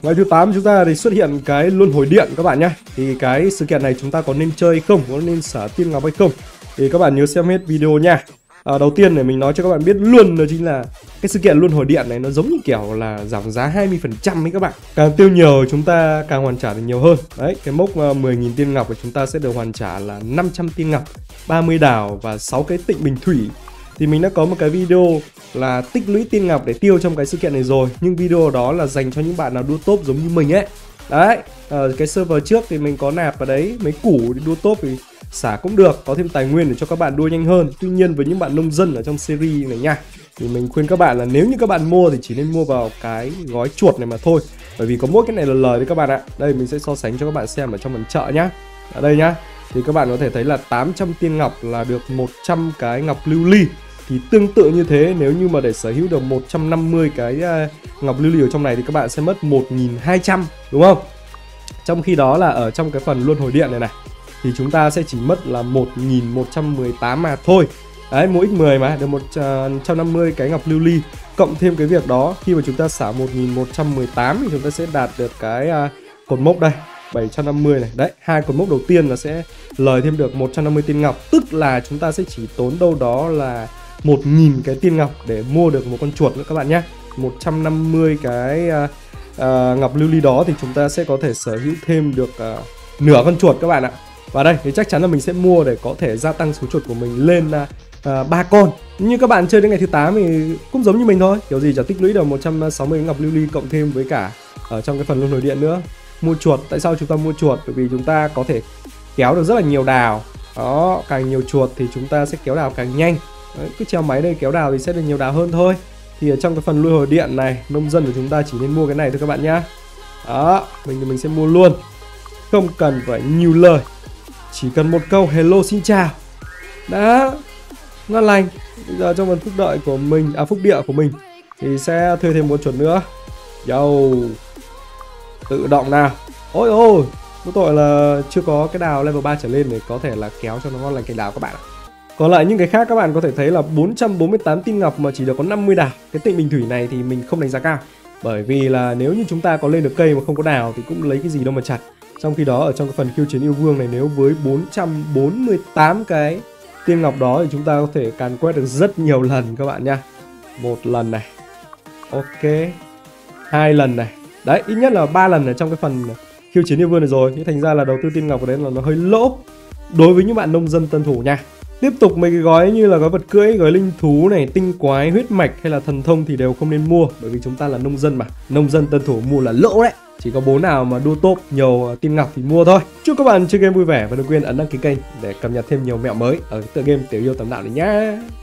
Ngày thứ 8 chúng ta thì xuất hiện cái luân hồi điện các bạn nhé. Thì cái sự kiện này chúng ta có nên chơi không, có nên xả tiên ngọc hay không, thì các bạn nhớ xem hết video nha. Đầu tiên để mình nói cho các bạn biết luôn, đó chính là cái sự kiện luân hồi điện này nó giống như kiểu là giảm giá 20% ấy các bạn. Càng tiêu nhiều chúng ta càng hoàn trả được nhiều hơn. Đấy, cái mốc 10.000 tiên ngọc của chúng ta sẽ được hoàn trả là 500 tiên ngọc, 30 đảo và 6 cái tịnh bình thủy. Thì mình đã có một cái video là tích lũy tiên ngọc để tiêu trong cái sự kiện này rồi, nhưng video đó là dành cho những bạn nào đua top giống như mình ấy. Đấy, cái server trước thì mình có nạp vào đấy mấy củ để đua top thì xả cũng được, có thêm tài nguyên để cho các bạn đua nhanh hơn. Tuy nhiên với những bạn nông dân ở trong series này nha, thì mình khuyên các bạn là nếu như các bạn mua thì chỉ nên mua vào cái gói chuột này mà thôi, bởi vì có mỗi cái này là lời đấy các bạn ạ. Đây mình sẽ so sánh cho các bạn xem ở trong phần chợ nhá. Ở đây nhá, thì các bạn có thể thấy là 800 tiên ngọc là được 100 cái ngọc lưu ly. Thì tương tự như thế, nếu như mà để sở hữu được 150 cái ngọc lưu ly ở trong này thì các bạn sẽ mất 1.200, đúng không? Trong khi đó là ở trong cái phần luân hồi điện này này thì chúng ta sẽ chỉ mất là 1.118 mà thôi. Đấy, mỗi x10 mà được 150 cái ngọc lưu ly. Cộng thêm cái việc đó, khi mà chúng ta xả 1.118 thì chúng ta sẽ đạt được cái cột mốc đây 750 này. Đấy, hai cột mốc đầu tiên là sẽ lời thêm được 150 tiên ngọc. Tức là chúng ta sẽ chỉ tốn đâu đó là 1.000 cái tiên ngọc để mua được một con chuột nữa các bạn nhé. 150 cái ngọc lưu ly đó thì chúng ta sẽ có thể sở hữu thêm được nửa con chuột các bạn ạ. Và đây thì chắc chắn là mình sẽ mua để có thể gia tăng số chuột của mình lên 3 con. Như các bạn chơi đến ngày thứ 8 thì cũng giống như mình thôi, kiểu gì chả tích lũy được 160 ngọc lưu ly, cộng thêm với cả ở trong cái phần luân hồi điện nữa. Mua chuột, tại sao chúng ta mua chuột? Bởi vì chúng ta có thể kéo được rất là nhiều đào. Đó, càng nhiều chuột thì chúng ta sẽ kéo đào càng nhanh. Đấy, cứ treo máy đây kéo đào thì sẽ được nhiều đào hơn thôi. Thì ở trong cái phần luân hồi điện này, nông dân của chúng ta chỉ nên mua cái này thôi các bạn nhá. Đó, mình sẽ mua luôn, không cần phải nhiều lời, chỉ cần một câu hello xin chào. Đó, ngon lành. Bây giờ trong phần phúc đợi của mình, phúc địa của mình thì sẽ thuê thêm một chuột nữa. Yo, tự động nào. Ôi ôi, có tội là chưa có cái đào level 3 trở lên để có thể là kéo cho nó ngon lành cành đào các bạn ạ. Còn lại những cái khác các bạn có thể thấy là 448 tiên ngọc mà chỉ được có 50 đào. Cái tịnh bình thủy này thì mình không đánh giá cao, bởi vì là nếu như chúng ta có lên được cây mà không có đào thì cũng lấy cái gì đâu mà chặt. Trong khi đó ở trong cái phần khiêu chiến yêu vương này, nếu với 448 cái tiên ngọc đó thì chúng ta có thể càn quét được rất nhiều lần các bạn nha. Một lần này, ok, 2 lần này, đấy, ít nhất là 3 lần ở trong cái phần khiêu chiến yêu vương này rồi. Nhưng thành ra là đầu tư tiên ngọc của đấy là nó hơi lỗ đối với những bạn nông dân tân thủ nha. Tiếp tục mấy cái gói như là gói vật cưỡi, gói linh thú này, tinh quái, huyết mạch hay là thần thông thì đều không nên mua, bởi vì chúng ta là nông dân mà. Nông dân tân thủ mua là lỗ đấy. Chỉ có bố nào mà đua top nhiều tiên ngọc thì mua thôi. Chúc các bạn chơi game vui vẻ và đừng quên ấn đăng ký kênh để cập nhật thêm nhiều mẹo mới ở tựa game Tiểu Yêu Tầm Đạo này nhá.